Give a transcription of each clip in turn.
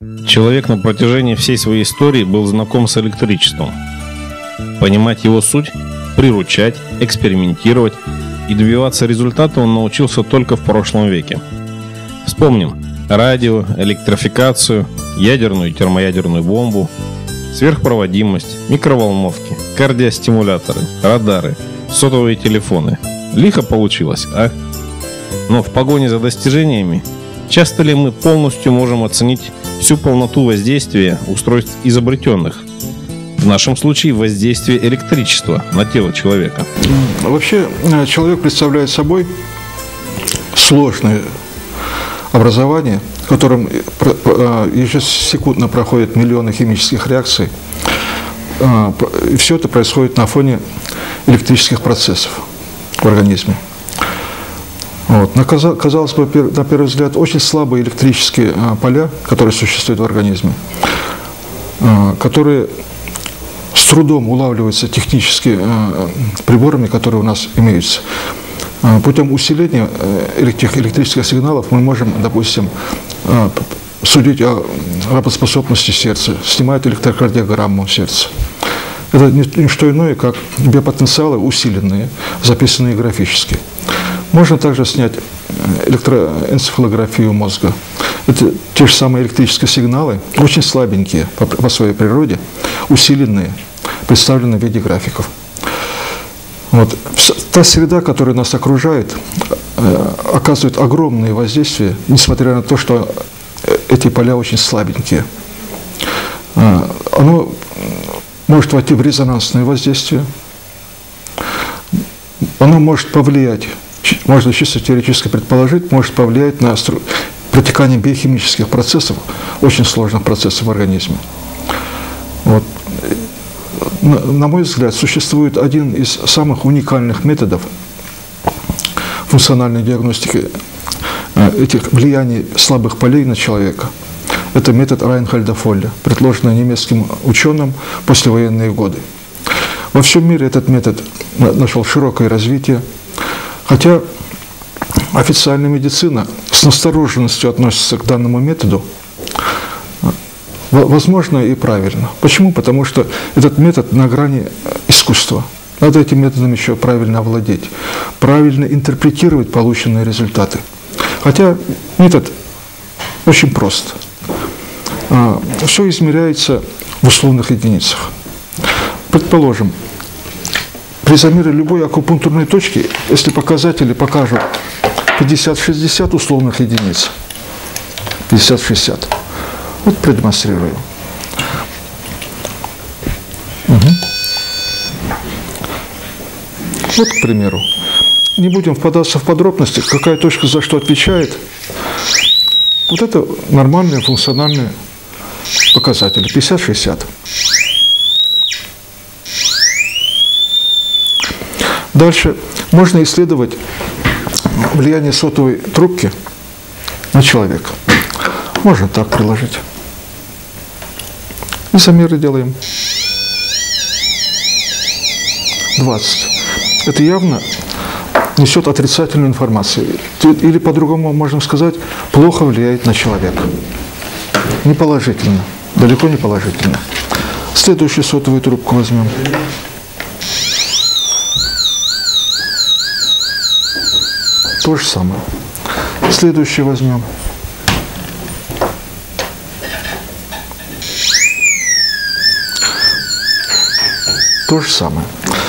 Человек на протяжении всей своей истории был знаком с электричеством. Понимать его суть, приручать, экспериментировать и добиваться результата он научился только в прошлом веке. Вспомним радио, электрификацию, ядерную и термоядерную бомбу, сверхпроводимость, микроволновки, кардиостимуляторы, радары, сотовые телефоны. Лихо получилось, а? Но в погоне за достижениями часто ли мы полностью можем оценить всю полноту воздействия устройств изобретенных? В нашем случае воздействие электричества на тело человека. Вообще человек представляет собой сложное образование, в котором ежесекундно проходят миллионы химических реакций. И все это происходит на фоне электрических процессов в организме. Вот. Казалось бы, на первый взгляд, очень слабые электрические поля, которые существуют в организме, которые с трудом улавливаются технически приборами, которые у нас имеются. Путем усиления этих электрических сигналов мы можем, допустим, судить о работоспособности сердца, снимать электрокардиограмму сердца. Это не что иное, как биопотенциалы усиленные, записанные графически. Можно также снять электроэнцефалографию мозга. Это те же самые электрические сигналы, очень слабенькие по своей природе, усиленные, представленные в виде графиков. Вот. Та среда, которая нас окружает, оказывает огромные воздействия, несмотря на то, что эти поля очень слабенькие. Оно может войти в резонансное воздействие, оно может повлиять, можно чисто теоретически предположить, может повлиять на протекание биохимических процессов, очень сложных процессов в организме. Вот. На мой взгляд, существует один из самых уникальных методов функциональной диагностики этих влияний слабых полей на человека. Это метод Райнхольда-Фолля, предложенный немецким ученым в послевоенные годы. Во всем мире этот метод нашел широкое развитие, хотя официальная медицина с настороженностью относится к данному методу. Возможно и правильно. Почему? Потому что этот метод на грани искусства. Надо этим методом еще правильно овладеть, правильно интерпретировать полученные результаты. Хотя метод очень прост. Все измеряется в условных единицах. Предположим, при замере любой акупунктурной точки, если показатели покажут 50-60 условных единиц, 50-60, вот продемонстрирую. Вот, к примеру, не будем впадаться в подробности, какая точка за что отвечает. Вот это нормальные функциональные показатели, 50-60. Дальше можно исследовать влияние сотовой трубки на человека. Можно так приложить. И замеры делаем. 20. Это явно несет отрицательную информацию. Или по-другому можем сказать, плохо влияет на человека. Не положительно. Далеко не положительно. Следующую сотовую трубку возьмем. То же самое. Следующую возьмем. То же самое.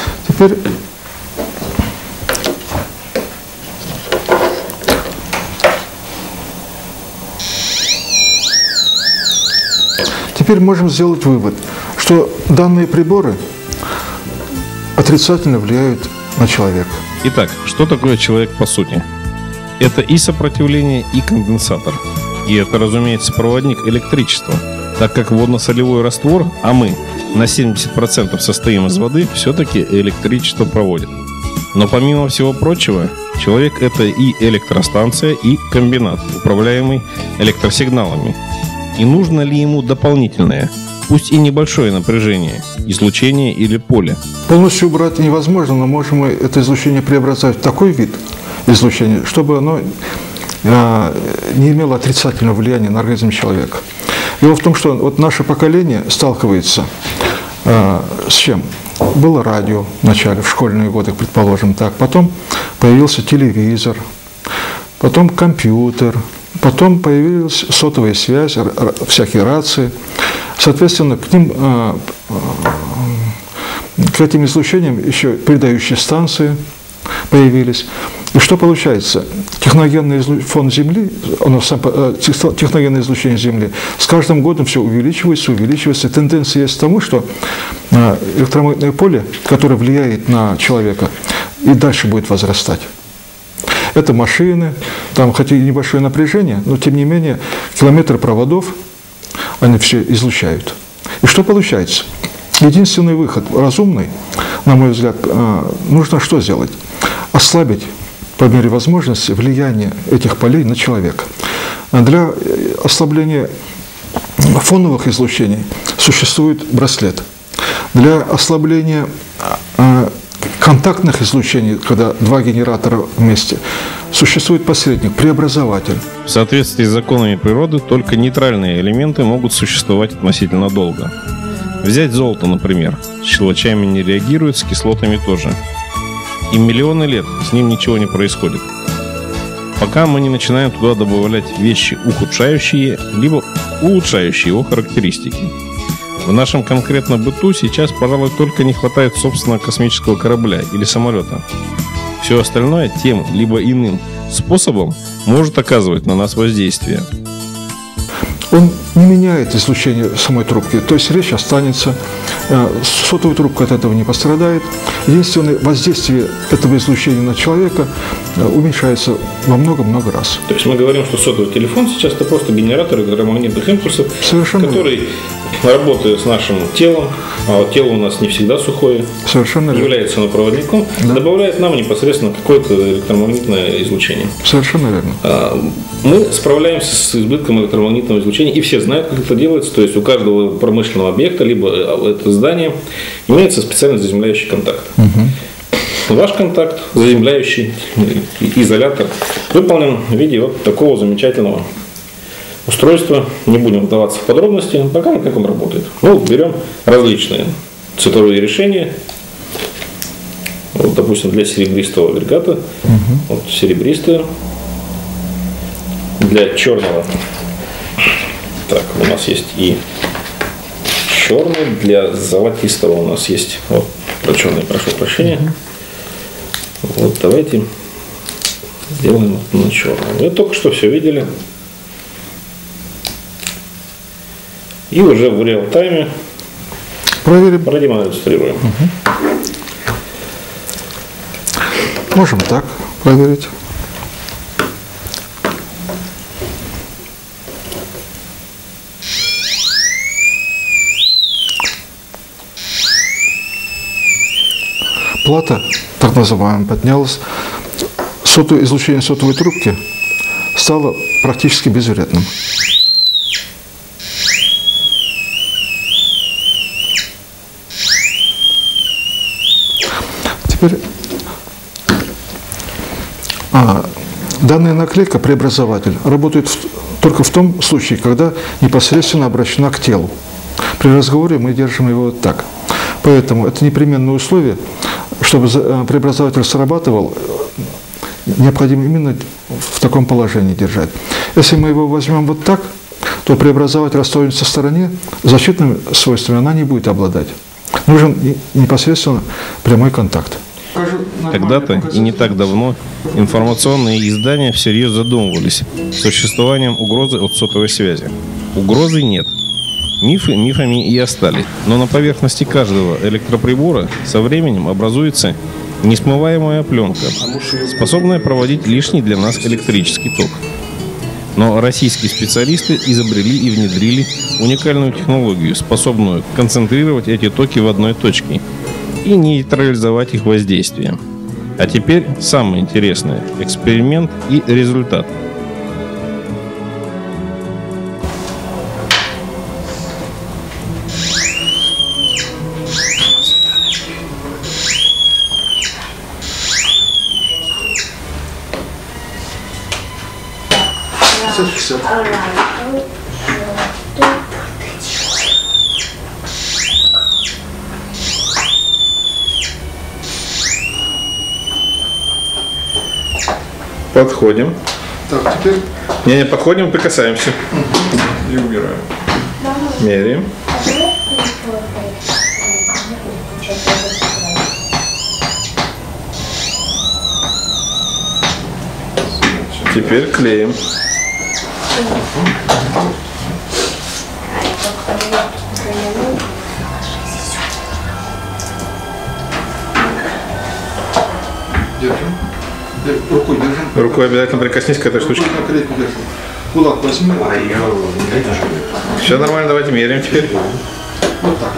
Теперь можем сделать вывод, что данные приборы отрицательно влияют на человека. Итак, что такое человек по сути? Это и сопротивление, и конденсатор. И это, разумеется, проводник электричества, так как водно-солевой раствор, а мы на 70% состоим из воды, все-таки электричество проводит. Но помимо всего прочего, человек – это и электростанция, и комбинат, управляемый электросигналами. И нужно ли ему дополнительное, пусть и небольшое напряжение, излучение или поле? Полностью убрать невозможно, но можем мы это излучение преобразовать в такой вид излучения, чтобы оно не имело отрицательного влияния на организм человека. Дело в том, что вот наше поколение сталкивается с чем? Было радио вначале, в школьные годы, предположим так, потом появился телевизор, потом компьютер, потом появилась сотовая связь, всякие рации. Соответственно, к этим излучениям еще передающие станции появились. И что получается? Техногенный фон Земли, техногенное излучение Земли с каждым годом все увеличивается. И тенденция есть к тому, что электромагнитное поле, которое влияет на человека, и дальше будет возрастать. Это машины, там хотя и небольшое напряжение, но тем не менее километры проводов, они все излучают. И что получается? Единственный выход разумный, на мой взгляд, нужно что сделать? Ослабить по мере возможности влияние этих полей на человека. Для ослабления фоновых излучений существует браслет. Для ослабления контактных излучений, когда два генератора вместе, существует посредник, преобразователь. В соответствии с законами природы только нейтральные элементы могут существовать относительно долго. Взять золото, например. С щелочами не реагирует, с кислотами тоже. И миллионы лет с ним ничего не происходит. Пока мы не начинаем туда добавлять вещи, ухудшающие, либо улучшающие его характеристики. В нашем конкретном быту сейчас, пожалуй, только не хватает собственного космического корабля или самолета. Все остальное тем либо иным способом может оказывать на нас воздействие. Он не меняет излучение самой трубки, то есть речь останется, сотовая трубка от этого не пострадает. Единственное, воздействие этого излучения на человека уменьшается во много-много раз. То есть мы говорим, что сотовый телефон сейчас это просто генератор электромагнитных импульсов, который, работая с нашим телом, а тело у нас не всегда сухое, является проводником, добавляет нам непосредственно какое-то электромагнитное излучение. Совершенно верно. Мы справляемся с избытком электромагнитного излучения, и все знают, как это делается. То есть у каждого промышленного объекта, либо это здание, имеется специально заземляющий контакт. Ваш контакт, заземляющий изолятор, выполнен в виде вот такого замечательного устройства. Не будем вдаваться в подробности, пока как он работает. Ну, берем различные цветовые решения. Вот, допустим, для серебристого агрегата. Вот серебристое. Для черного. Так, у нас есть и черный. Для золотистого у нас есть. Вот, про черный, прошу прощения. Вот, давайте сделаем на черном. Вы только что все видели. И уже в реал-тайме продемонстрируем. Можем так проверить. Плата, так называемая, поднялась. Излучение сотовой трубки стало практически безвредным. Теперь данная наклейка, преобразователь, работает только в том случае, когда непосредственно обращена к телу. При разговоре мы держим его вот так. Поэтому это непременное условие, чтобы преобразователь срабатывал, необходимо именно в таком положении держать. Если мы его возьмем вот так, то преобразователь останется в стороне, защитными свойствами она не будет обладать. Нужен непосредственно прямой контакт. Когда-то и не так давно информационные издания всерьез задумывались существованием угрозы от сотовой связи. Угрозы нет. Мифы мифами и остались. Но на поверхности каждого электроприбора со временем образуется несмываемая пленка, способная проводить лишний для нас электрический ток. Но российские специалисты изобрели и внедрили уникальную технологию, способную концентрировать эти токи в одной точке и нейтрализовать их воздействие. А теперь самое интересное – эксперимент и результат. Подходим. Так, теперь... Не, подходим, прикасаемся. И убираем. Меряем. Теперь клеим. Держим. Рукой держим. Рукой обязательно прикоснись к этой штучке. Кулак возьми. Все нормально, давайте меряем теперь. Вот так.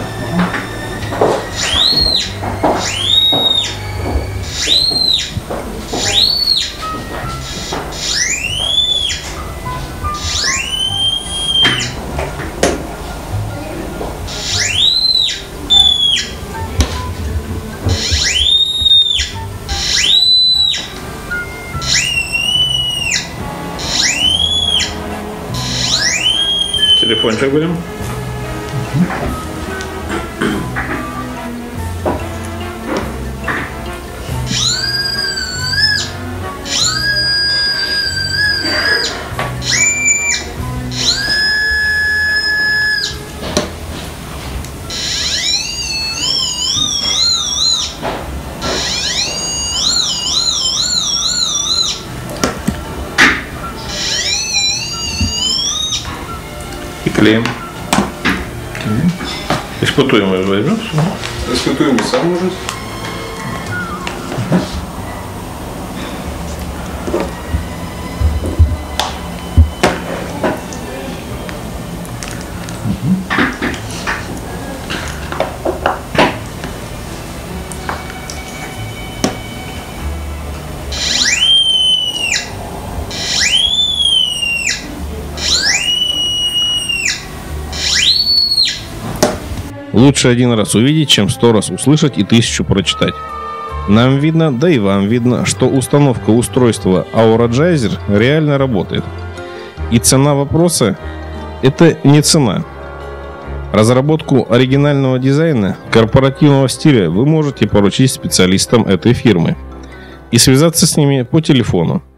Телефончик будем. И клеим. Испытуемый возьмем. Испытуемый сам может. Лучше один раз увидеть, чем 100 раз услышать и 1000 прочитать. Нам видно, да и вам видно, что установка устройства Auragizer реально работает. И цена вопроса – это не цена. Разработку оригинального дизайна, корпоративного стиля вы можете поручить специалистам этой фирмы и связаться с ними по телефону